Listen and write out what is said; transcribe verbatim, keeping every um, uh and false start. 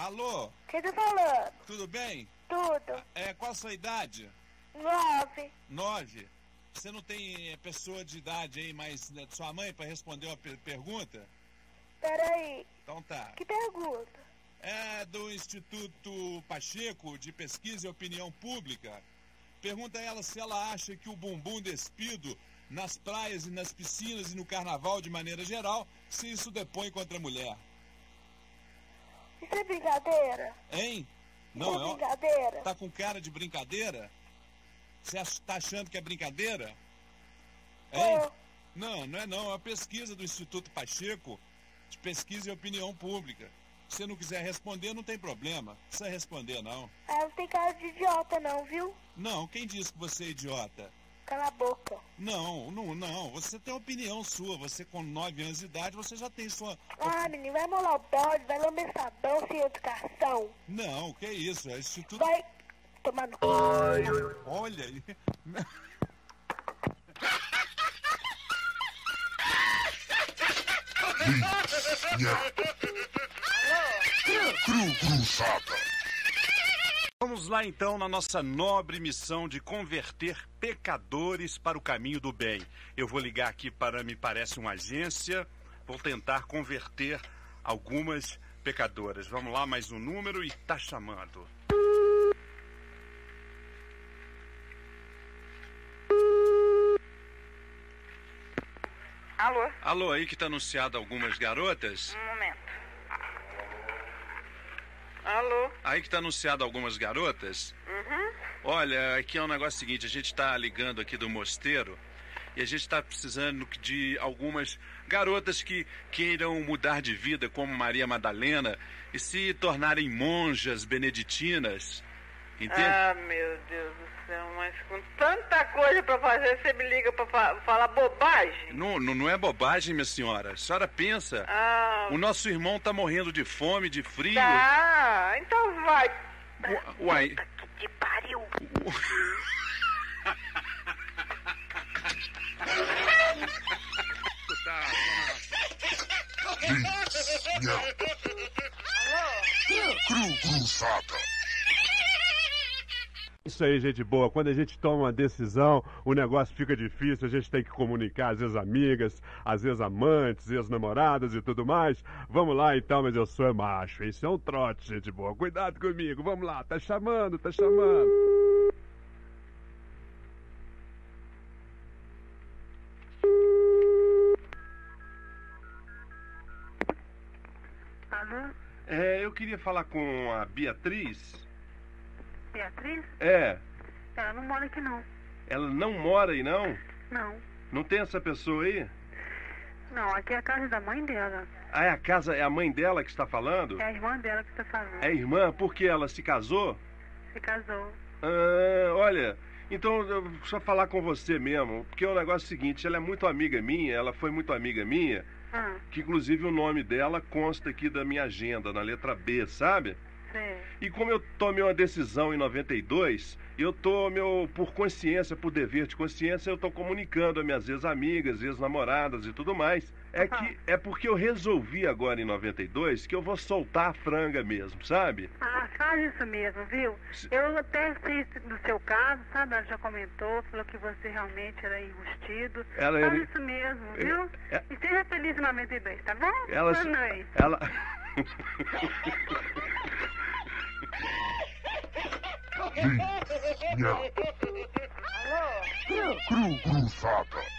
Alô? Quem tá falando? Tudo bem? Tudo. É, qual a sua idade? Nove. Nove. Você não tem é, pessoa de idade aí, mais né, sua mãe, para responder uma per pergunta? Peraí. Então tá. Que pergunta? É do Instituto Pacheco de Pesquisa e Opinião Pública. Pergunta a ela se ela acha que o bumbum despido nas praias e nas piscinas e no carnaval de maneira geral, se isso depõe contra a mulher. Isso é brincadeira? Hein? Isso Não, é é? brincadeira? Tá com cara de brincadeira? Você tá achando que é brincadeira? Hein? Oh. Não, não é não. É uma pesquisa do Instituto Pacheco de Pesquisa e Opinião Pública. Se você não quiser responder, não tem problema. Não precisa responder, não. Ah, não tem cara de idiota não, viu? Não, quem disse que você é idiota? Cala a boca. Não, não, não. Você tem opinião sua. Você com nove anos de idade, você já tem sua... Ah, menino, vai molar o bode, vai lamber sabão sem educação. Não, que isso? É Instituto... Vai tomar no... Olha aí. Cru Cruzada. Vamos lá então na nossa nobre missão de converter pecadores para o caminho do bem. Eu vou ligar aqui para, me parece, uma agência. Vou tentar converter algumas pecadoras. Vamos lá, mais um número e tá chamando. Alô? Alô, aí que tá anunciado algumas garotas? Um momento. Alô? Aí que tá anunciado algumas garotas? Uhum. Olha, aqui é um negócio seguinte, a gente tá ligando aqui do mosteiro e a gente tá precisando de algumas garotas que queiram mudar de vida, como Maria Madalena, e se tornarem monjas beneditinas. Entende? Ah, meu Deus do céu, mas com tanta coisa pra fazer, você me liga pra fa falar bobagem? Não, não, não é bobagem, minha senhora. A senhora pensa, Ah, o nosso irmão tá morrendo de fome, de frio. tá, então vai. U- Uai... Puta que pariu. Cru Cruzada. Isso aí, gente boa. Quando a gente toma uma decisão, o negócio fica difícil, a gente tem que comunicar às vezes amigas, às vezes amantes, ex-namoradas e tudo mais. Vamos lá então, mas eu sou macho. Isso é um trote, gente boa. Cuidado comigo, vamos lá. Tá chamando, tá chamando. Alô? É, eu queria falar com a Beatriz. Beatriz? É, Ela não mora aqui não. ela não mora aí, não? Não. Não tem essa pessoa aí? Não, aqui é a casa da mãe dela. Ah, é a casa, é a mãe dela que está falando? É a irmã dela que está falando. É a irmã? Porque ela se casou? Se casou. Ah, olha, então eu vou só falar com você mesmo, porque o negócio é o seguinte, ela é muito amiga minha, ela foi muito amiga minha, Ah, que inclusive o nome dela consta aqui da minha agenda, na letra B, sabe? sei. E como eu tomei uma decisão em noventa e dois, eu tô, meu, por consciência, por dever de consciência, eu tô comunicando a minhas ex-amigas, ex-namoradas e tudo mais. É que é porque eu resolvi agora em noventa e dois que eu vou soltar a franga mesmo, sabe? Ah, faz isso mesmo, viu? Eu até sei no seu caso, sabe? Ela já comentou, falou que você realmente era enrustido. Ela faz era- isso mesmo, É- viu? é- E seja feliz em noventa e dois, tá bom? Ela, Boa noite. ela. Cru Cruzada.